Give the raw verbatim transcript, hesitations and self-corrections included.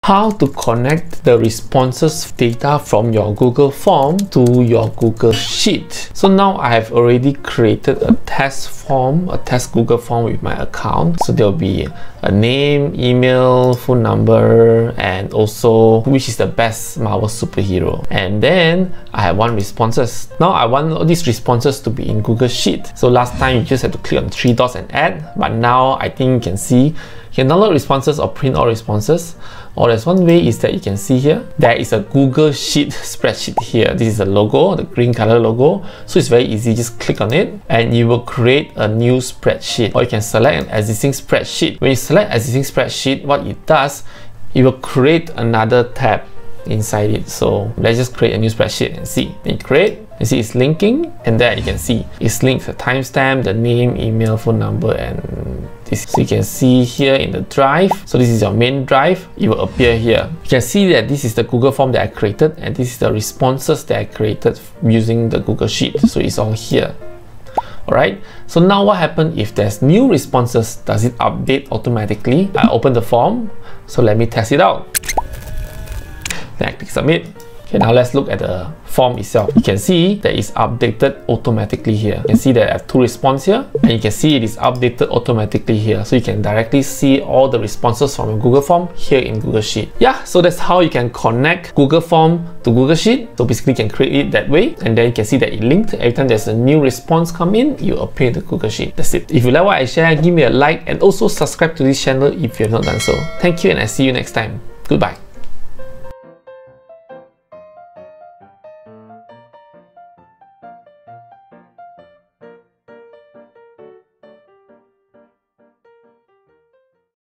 how to connect the responses data from your Google form to your Google Sheet. So now I have already created a test form, a test Google form with my account. So there will be a name, email, phone number, and also which is the best Marvel superhero. And then I have one responses. Now I want all these responses to be in Google Sheet. So last time you just had to click on three dots and add, but now I think you can see you can download responses or print all responses. Or there's one way is that you can see here, there is a Google Sheet spreadsheet here. This is a logo, the green color logo. So it's very easy, just click on it and you will create a new spreadsheet. Or you can select an existing spreadsheet. When you select existing spreadsheet, what it does, it will create another tab inside it. So let's just create a new spreadsheet and see. Then you create, you see it's linking, and there you can see it's linked the timestamp, the name, email, phone number, and this. So you can see here in the drive. So this is your main drive. It will appear here. You can see that this is the Google form that I created, and this is the responses that I created using the Google Sheet. So it's all here. Alright, so now what happens if there's new responses? Does it update automatically? I open the form, so let me test it out. Then I click submit. Okay, now let's look at the form itself. You can see that it's updated automatically here. You can see that I have two responses here, and you can see it is updated automatically here. So you can directly see all the responses from your Google form here in Google Sheet. Yeah, so that's how you can connect Google form to Google Sheet. So basically you can create it that way, and then you can see that it linked. Every time there's a new response come in, you appear in the Google Sheet. That's it. If you like what I share, give me a like and also subscribe to this channel if you have not done so. Thank you, and I see you next time. Goodbye.